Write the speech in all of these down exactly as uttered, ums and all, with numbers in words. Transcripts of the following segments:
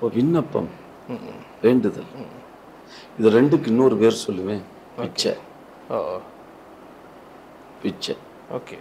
இப்போ விண்ணப்பம், வேண்டுதல், இது ரெண்டுக்கு இன்னொரு பேர் சொல்லுவேன், பிச்சை. ஓ பிச்சை. ஓகே.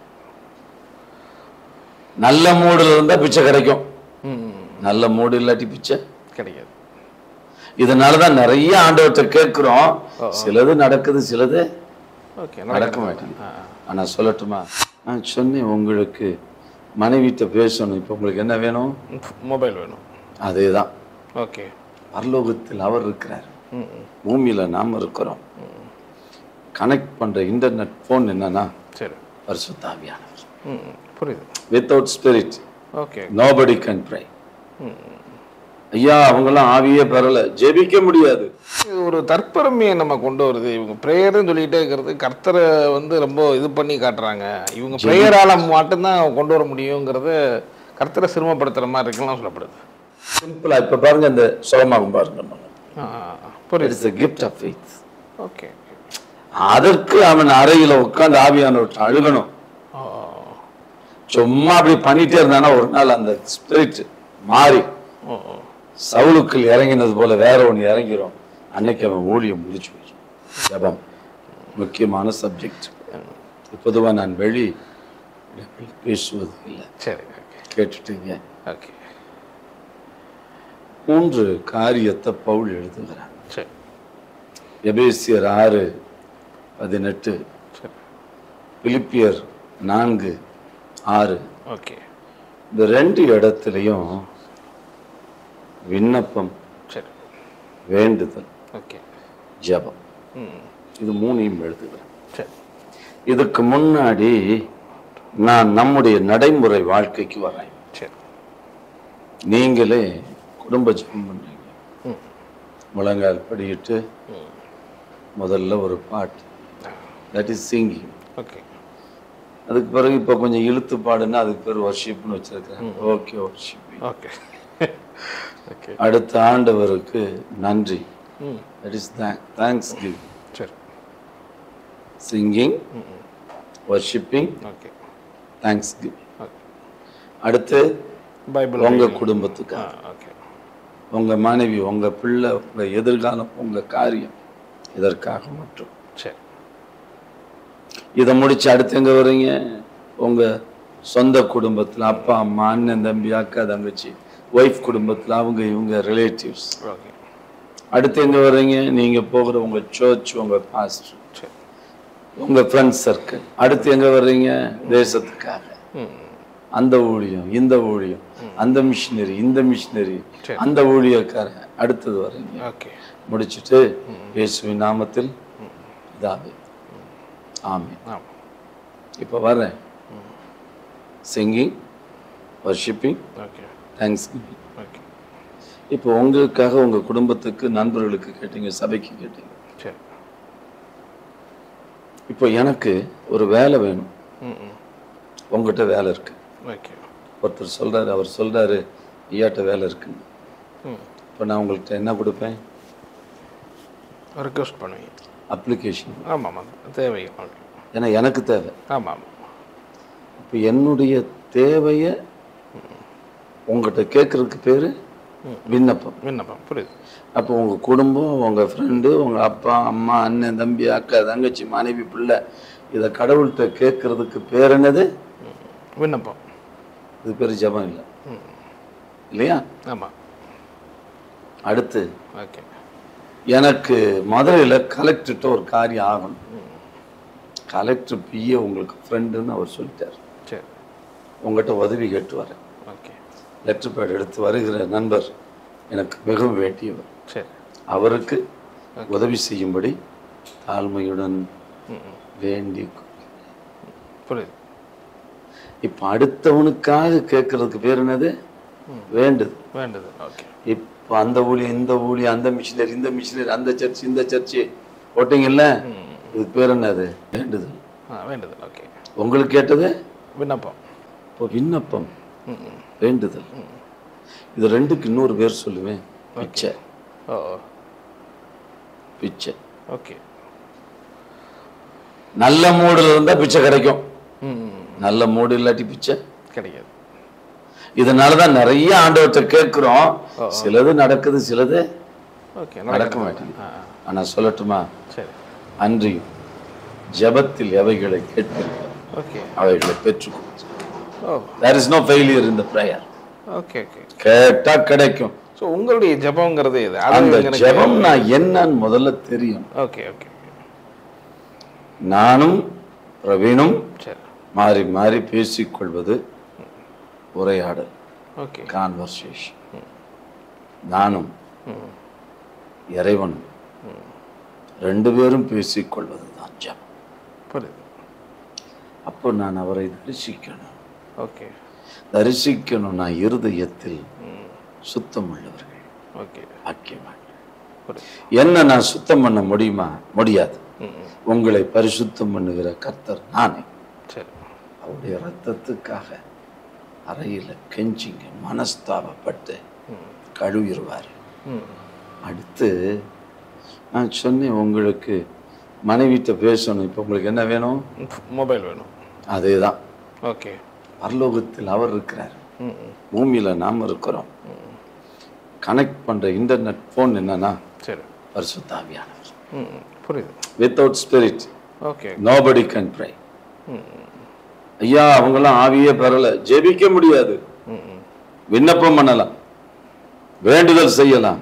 நல்ல மூடுல இருந்தா பிச்சை கிடைக்கும், நல்ல மூடு இல்லாட்டி பிச்சை கிடைக்காது. இதனாலதான் நிறைய ஆண்டவர்கிட்ட கேட்கிறோம், சிலது நடக்குது, சிலது நடக்க மாட்டேங்குது. ஆனா சொல்லட்டுமா, நான் சொன்னேன் உங்களுக்கு மனைவிட்ட பேசணும், இப்ப உங்களுக்கு என்ன வேணும்? மொபைல் வேணும். அதேதான். ஓகே. பரலோகத்தில் அவர் இருக்கிறார், பூமியில நாம இருக்கிறோம். கனெக்ட் பண்ற இன்டர்நெட் போன் என்னன்னா சரி பரிசுத்த ஆவியானவர். புரியுது. Without spirit okay nobody can pray. ஐயா அவங்கெல்லாம் ஆவியே பெறல, ஜெபிக்க முடியாது. ஒரு தற்பெருமையை நம்ம கொண்டு வருது. இவங்க ப்ரேயர்னு சொல்லிட்டே இருக்கிறது, கர்த்தரை வந்து ரொம்ப இது பண்ணி காட்டுறாங்க. இவங்க ப்ரேயரால மட்டும்தான் கொண்டு வர முடியுங்கிறத கர்த்தரை சிரமப்படுத்துற மாதிரி இருக்கலாம் சொல்லப்படுது. சிம்பிளா இப்ப பாருங்க, இந்த சுகமாகும் பாருங்க, புரியுது. It's a gift of faith. Okay. அதற்கு அவன் அறையில உட்கார்ந்து ஆவியானவர் அழுகணும். சும்மா அப்படி பண்ணிட்டே இருந்தானா ஒரு நாள் அந்த ஸ்பிரிட் மாறி சவுலுக்குள் இறங்கினது போல வேற ஒன்று இறங்கிரும். அன்னைக்கு அவன் ஊழியம் முடிச்சு போயிடும். ஜபம் முக்கியமான சப்ஜெக்ட். பொதுவாக நான் வெளி பேசுவது இல்லை. சரி கேட்டுட்டீங்க. ஓகே. மூன்று காரியத்தை பவுல் எழுதுகிறான். சரி. எபேசியர் ஆறு பதினெட்டு, பிலிப்பியர் நான்கு ஆறு. ஓகே. இந்த ரெண்டு இடத்துலையும் விண்ணப்பம், சரி, வேண்டுதல், ஓகே, ஜபம், இது மூணையும் எழுதுகிறேன். சரி. இதுக்கு முன்னாடி நான் நம்முடைய நடைமுறை வாழ்க்கைக்கு வரேன். சரி. நீங்களே குடும்ப ஜபம் பண்றீங்க, முழங்கால் படியிட்டு முதல்ல ஒரு பாட்டு, தட் இஸ் சிங்கிங். ஓகே. அதுக்கு பிறகு இப்போ கொஞ்சம் இழுத்து பாடுன்னா அதுக்கு பேர் வர்ஷிப்னு வச்சிருக்கிறேன். Okay, worship. ஓகே. ஓகே. அடுத்த ஆண்டவருக்கு நன்றி, தட் இஸ் தேங்க்ஸ் கிவிங். சரி. Singing, worshipping, okay, thanksgiving. Okay. அடுத்து பைபிள் உங்க குடும்பத்துக்கு, ஓகே, உங்க மனைவி, உங்க பிள்ளை, உங்க எதிர்காலம், உங்க காரியம், இதற்காக மட்டும். சரி. இதை முடிச்சு அடுத்து எங்க வர்றீங்க? உங்க சொந்த குடும்பத்துல அப்பா அம்மா, அண்ணன் தம்பி, அக்கா தங்கச்சி, ஒய்ஃப் குடும்பத்துல அவங்க இவங்க ரிலேட்டிவ்ஸ். ஓகே. அடுத்து எங்க வர்றீங்க? நீங்க போகிற உங்க சர்ச், உங்க பாஸ்டர், சரி, உங்க ஃப்ரெண்ட்ஸ் சர்க்கிள். அடுத்து எங்க வர்றீங்க? தேசத்துக்காக, அந்த ஊழியம், இந்த ஊழியம், அந்த மிஷினரி, இந்த மிஷினரி, அந்த ஊழியக்காரன். அடுத்தது வர்றீங்க. ஓகே. முடிச்சுட்டு இயேசுவின் நாமத்தில் இதாவே ஆமென். இப்போ வர்றேன். Singing, worshipping, okay, thanksgiving. Okay. இப்போ உங்களுக்காக, உங்க குடும்பத்துக்கு, நண்பர்களுக்கு கேட்டீங்க, சபைக்கு கேட்டீங்க. சரி. இப்போ எனக்கு ஒரு வேலை வேணும், உங்ககிட்ட வேலை இருக்கு. ஓகே. ஒருத்தர் சொல்றாரு, அவர் சொல்றாரு ஐயாட்ட வேலை இருக்குன்னு. இப்போ நான் உங்கள்கிட்ட என்ன கொடுப்பேன்? ரிக்வெஸ்ட் பண்ணுவீங்க, அப்ளிகேஷன். ஆமாம் ஆமாம், தேவை. ஓகே. ஏன்னா எனக்கு தேவை. ஆமாம் ஆமாம். இப்போ என்னுடைய தேவையை உங்கள்கிட்ட கேட்கறதுக்கு பேர் விண்ணப்பம். விண்ணப்பம். புரியுது. அப்போ உங்கள் குடும்பம், உங்கள் ஃப்ரெண்டு, உங்கள் அப்பா அம்மா, அண்ணன் தம்பி, அக்கா தங்கச்சி, மனைவி, பிள்ளை, இதை கடவுள்கிட்ட கேட்கறதுக்கு பேர் என்னது? விண்ணப்பம். இது பேர் ஜபம் இல்லை, இல்லையா? ஆமாம். அடுத்து ஓகே. எனக்கு மதுரையில் கலெக்டர்கிட்ட ஒரு காரியம் ஆகணும். கலெக்டர் பிஏ உங்களுக்கு ஃப்ரெண்டுன்னு அவர் சொல்லிட்டார். சரி. உங்கள்கிட்ட உதவி கேட்டு வரேன். ஓகே. லெட்டர் பேட் எடுத்து வருகிற நண்பர் எனக்கு மிகவும் வேண்டியவர். சரி. அவருக்கு உதவி செய்யும்படி தாழ்மையுடன் வேண்டி. புரியுது. இப்போ அடுத்தவனுக்காக கேட்கறதுக்கு பேர் என்னது? வேண்டுது. வேண்டுது. ஓகே. இப்போ அந்த ஊழியம், இந்த ஊழியம், அந்த மிஷினரி, இந்த மிஷினரி, அந்த சர்ச், இந்த சர்ச்சு போட்டீங்கல்ல, இதுக்கு பேர் என்னது? வேண்டுதல். வேண்டுதல். ஓகே. உங்களுக்கு கேட்டது விண்ணப்பம். இப்போ விண்ணப்பம், வேண்டுதல், இது ரெண்டுக்கு இன்னொரு பேர் சொல்லுவேன், பிச்சை. ஓ பிச்சை. ஓகே. நல்ல மூடுல இருந்தா பிச்சை கிடைக்கும், நல்ல மூடு இல்லாட்டி பிச்சை கிடைக்காது. இதனாலதான் நிறைய ஆண்டவர்கிட்ட கேட்கிறோம், சிலது நடக்குது, சிலது ஓகே நடக்க மாட்டேங்குது. ஆனா சொல்லட்டுமா, சரி அன்றியும் ஜெபத்தில் எவைகளை கேட்கிறீர்களோ ஓகே அவைகளை பெற்றுக்கொள். Oh there is no failure in the prayer. Okay okay கேட்டா கிடைக்கும். ஸோ உங்களுடைய ஜெபங்கிறது இது, அந்த அது ஜெபம் நான் என்னன்னு முதல்ல தெரியும். ஓகே ஓகே நானும் பிரவீனும் சரி மாறி மாறி பேசிக்கொள்வது உரையாடல், ஓகே கான்வர்சேஷன். நானும் இறைவனும் ரெண்டு பேரும் பேசிக்கொள்வது தான் ஜெபம். புரியுது. அப்போ நான் அவரை தரிசிக்கணும். ஓகே தரிசிக்கணும். நான் இருதயத்தில் சுத்தம் உள்ளவர்கள் ஓகே பாக்கியவான். புரியுது. என்ன நான் சுத்தம் பண்ண முடியுமா? முடியாது. உங்களை பரிசுத்தம் பண்ணுகிற கர்த்தர் நானே. சரி அவருடைய ரத்தத்துக்காக அறையில கெஞ்சிங்க, மனஸ்தாபப்பட்டு கழுவிடுவார். அடுத்து நான் சொன்னேன், உங்களுக்கு மனைவிட்ட பேசணும். இப்போ உங்களுக்கு என்ன வேணும்? மொபைல் வேணும். அதே தான். ஓகே பரலோகத்தில் அவர் இருக்கிறார், பூமியில நாம் இருக்கிறோம். கனெக்ட் பண்ற இன்டர்நெட் போன் என்னன்னா சரி பரிசுத்த ஆவியானவர். புரியுது. Without spirit okay nobody can pray. ஐயா அவங்கெல்லாம் ஆவியே பெறல, ஜெபிக்க முடியாது. விண்ணப்பம் பண்ணலாம், வேண்டுதல் செய்யலாம்,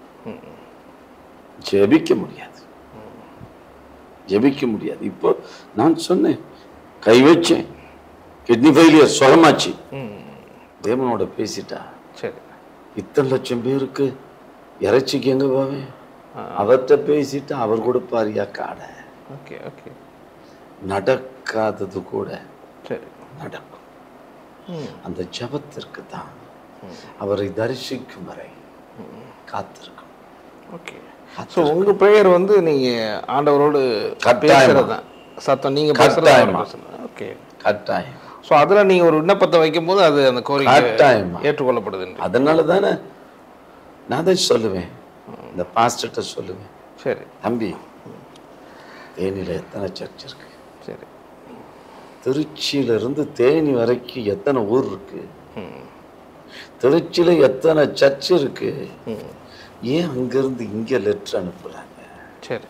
ஜெபிக்க முடியாது. ஜெபிக்க முடியாது. இப்போ நான் சொன்னேன், கை வச்சேன், கிட்னி ஃபெயிலியர் சுகமாச்சு. தேவனோட பேசிட்டா. சரி இத்தனை லட்சம் பேருக்கு இறைச்சிக்கு எங்க போவேன்? அவர்கிட்ட பேசிட்டு அவர் கொடுப்பாரியா காடை. ஓகே ஓகே நடக்காதது கூட சரி நடக்கும். அந்த ஜபத்திற்கு தான் அவரை தரிசிக்கும் வரை காத்திருக்கும். ஓகே. ஸோ உங்க பிரேயர் வந்து நீங்க ஆண்டவரோடு பேசுறது தான் சத்தம், நீங்க பேசுறது. ஓகே கட்டாயம். ஸோ அதில் நீங்கள் ஒரு விண்ணப்பத்தை வைக்கும்போது அது அந்த கோரிக்கை கட்டாயமா ஏற்றுக்கொள்ளப்படுது. அதனால தானே நான் தான் சொல்லுவேன், இந்த பாஸ்டர்கிட்ட சொல்லுவேன், சரி தம்பி தேனியில் எத்தனை சர்ச் இருக்கு? சரி திருச்சியிலிருந்து தேனி வரைக்கும் எத்தனை ஊர் இருக்கு? திருச்சியில் எத்தனை சர்ச் இருக்கு? ஏன் அங்கிருந்து இங்கே லெட்டர் அனுப்புகிறாங்க? சரி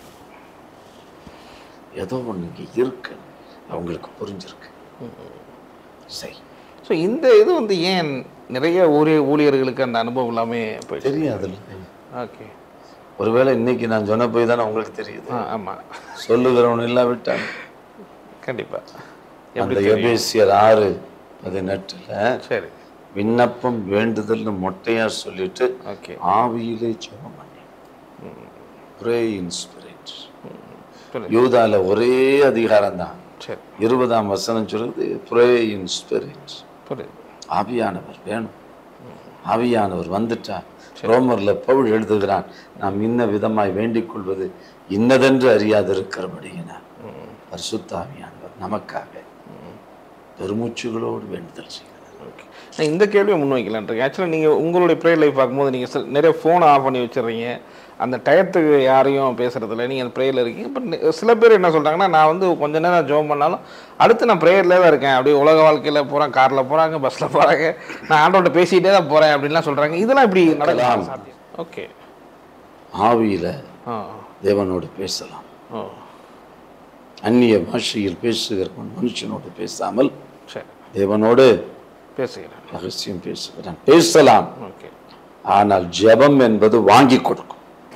ஏதோ ஒன்று இங்கே இருக்கு, அவங்களுக்கு புரிஞ்சிருக்கு. சரி. ஸோ இந்த இது வந்து ஏன் நிறைய ஊழிய ஊழியர்களுக்கு அந்த அனுபவம் எல்லாமே போயிட்டு தெரியாது. ஓகே. ஒருவேளை இன்னைக்கு நான் சொன்ன போய் தானே உங்களுக்கு தெரியுது. ஆ ஆமாம், சொல்லுகிறவன் இல்லாவிட்டான். கண்டிப்பாக. அந்த எபேசியர் ஆறு பதினெட்டுல சரி விண்ணப்பம் வேண்டுதல்னு மொட்டையா சொல்லிட்டு ஓகே ஆவியிலே ஜெபம் பண்ணி ப்ரே இன் ஸ்பிரிட். யூதால ஒரே அதிகாரம் தான். சரி இருபதாம் வசனம் சொல்லுது ப்ரே இன் ஸ்பிரிட். புரியுது. ஆவியானவர் வேணும். ஆவியானவர் வந்துட்டா ரோமர்ல பவுல் எழுதுகிறான், நாம் இன்ன விதமாய் வேண்டிக் கொள்வது இன்னதென்று அறியாது இருக்கிறபடியினா பரிசுத்த ஆவியானவர் நமக்காக பெருமூச்சுகளோடு வேண்டுதல் செய்கிறார். ஓகே. நான் இந்த கேள்வியை முன்வைக்கலான். ஆக்சுவலாக நீங்கள் உங்களுடைய ப்ரேயர் லைஃப் பார்க்கும்போது நீங்கள் நிறைய ஃபோனை ஆஃப் பண்ணி வச்சிடுறீங்க, அந்த டயத்துக்கு யாரையும் பேசுறதில்ல, நீங்கள் அந்த ப்ரேயரில் இருக்கீங்க. பட் சில பேர் என்ன சொல்கிறாங்கன்னா, நான் வந்து கொஞ்ச நேரம் ஜோம் பண்ணாலும் அடுத்து நான் ப்ரேயரில் தான் இருக்கேன், அப்படியே உலக வாழ்க்கையில் போகிறேன், காரில் போகிறாங்க, பஸ்ஸில் போகிறாங்க, நான் ஆண்டோட பேசிகிட்டே தான் போகிறேன் அப்படின்லாம் சொல்கிறாங்க. இதெல்லாம் இப்படி நடக்கலாம்? ஓகே. ஆவியில ஆ தேவனோடு பேசலாம். ஓ அந்நிய பாஷையில் பேசுகிறவன் மனுஷனோடு பேசாமல் சரி தேவனோடு பேசுகிறேன், ரகசியம் பேசுகிறான். பேசலாம், ஓகே. ஆனால் ஜெபம் என்பது வாங்கி கொடுக்கும்.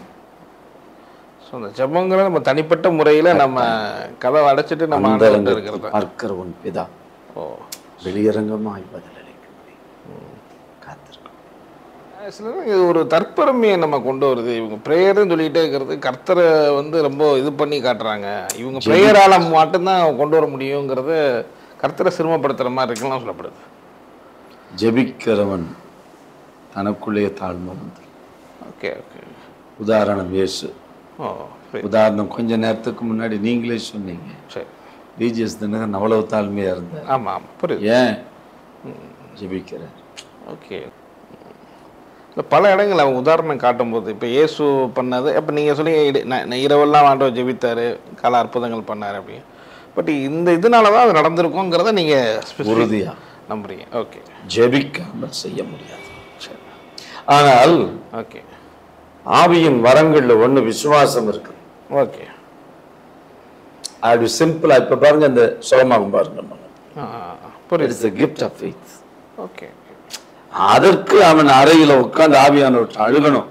ஸோ அந்த ஜெபங்கிறது நம்ம தனிப்பட்ட முறையில் நம்ம கதவை அடைச்சிட்டு நம்ம ஆண்டவர்கிட்ட இருக்கிறது. பார்க்கிற உன் பிதா ஓ வெளியரங்கமாய் பதிலளிக்க முடியும். காத்திருக்கும். சில இது ஒரு தற்பெருமையை நம்ம கொண்டு வருது. இவங்க ப்ரேயர்னு சொல்லிகிட்டே இருக்கிறது, கர்த்தரை வந்து ரொம்ப இது பண்ணி காட்டுறாங்க. இவங்க ப்ரேயரால் மட்டும்தான் கொண்டு வர முடியுங்கிறது கர்த்தரை சிரமப்படுத்துகிற மாதிரி இருக்குலாம் சொல்லப்படுது. ஜெபிக்கிறவன் தனக்குள்ளே தாழ்மை வந்து. Okay okay. உதாரணம் இயேசு. ஓ உதாரணம் கொஞ்ச நேரத்துக்கு முன்னாடி நீங்களே சொன்னீங்க, சரி டிஜிஎஸ் தினகரன் அவ்வளவு தாழ்மையா இருந்தார். ஆமாம் ஆமாம் புரியுது. ஏன் ஜெபிக்கிறார்? ஓகே. இல்லை பல இடங்கள் அவங்க உதாரணம் காட்டும்போது இப்போ இயேசு பண்ணது, அப்போ நீங்கள் சொல்லி இரவெல்லாம் ஆண்டவர் ஜெபித்தார், கால அற்புதங்கள் பண்ணார் அப்படின்னு. பட் இந்த இதனால தான் அது நடந்திருக்குங்கிறத நீங்கள் உறுதியா நம்புறீங்க. ஓகே. ஜெபிக்காமல் செய்ய முடியாது. ஆனால் ஓகே, ஆவியின் வரங்கள்ல ஒண்ணு விசுவாசம் இருக்கு. ஓகே. அது சிம்பிளா இப்ப பாருங்க, இந்த சோமாகும் பாருங்க, புரியுது. It's a gift of faith. Okay. அதற்கு அவன் அறையில உட்கார்ந்து ஆவியானவர் அழுகணும்.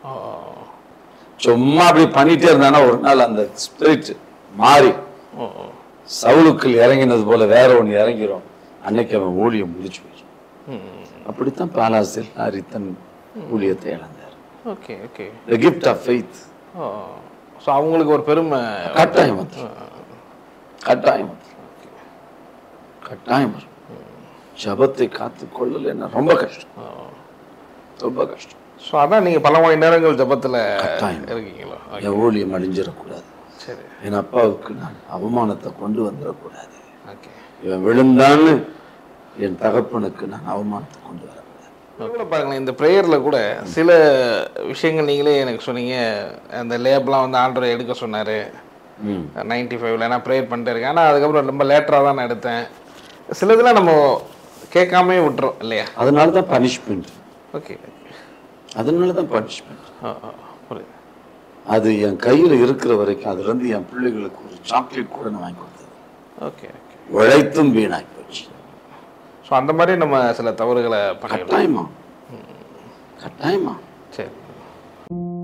சும்மா அப்படி பண்ணிட்டே இருந்தானா ஒரு நாள் அந்த ஸ்பிரிட் மாறி சவுலுக்குள் இறங்கினது போல வேற ஒண்ணு இறங்கிரும். அன்னைக்கு அவன் ஊழியம் முடிச்சு போயிடும். அப்படித்தான் பாலாசில் தன் ஊழியத்தை இழந்தார். Okay, okay. the gift of faith. So அவங்களுக்கு ஒரு பெருமை கட்டாயம் வந்து கட்டாயம் கட்டாயம் வரும். ஜபத்தை காத்து கொள்ளலைன்னா ரொம்ப கஷ்டம், ரொம்ப கஷ்டம். ஸோ அதான் நீங்கள் பல மணி நேரங்கள் ஜபத்தில் இருக்கீங்களா? என் ஊழியம் அழிஞ்சிடக்கூடாது. சரி. என் அப்பாவுக்கு நான் அவமானத்தை கொண்டு வந்துடக்கூடாது. ஓகே. இவன் விழுந்தான்னு என் தகப்பனுக்கு நான் அவமானத்தை கொண்டு வரக்கூடாது. கூட பாருங்களேன், இந்த ப்ரேயரில் கூட சில விஷயங்கள் நீங்களே எனக்கு சொன்னீங்க. அந்த லேப்லாம் வந்து ஆண்டவர் எடுக்க சொன்னார் நைன்டி ஃபைவ்ல நான் ப்ரேயர் பண்ணிட்டு இருக்கேன். ஆனால் அதுக்கப்புறம் ரொம்ப லேட்டராக தான் நான் எடுத்தேன். சிலதெல்லாம் நம்ம கேட்காமே விட்டுறோம் இல்லையா? அதனால தான் பனிஷ்மெண்ட். ஓகே, அதனால தான் பனிஷ்மெண்ட். புரியுது. அது என் கையில் இருக்கிற வரைக்கும் அதுலேருந்து என் பிள்ளைகளுக்கு ஒரு சாக்லேட் கூட நான் வாங்கி கொடுத்தது. Okay, okay. உழைத்தும் வீணாகி போச்சு. ஸோ அந்த மாதிரி நம்ம சில தவறுகளை கட்டாயமா கட்டாயமா சரி.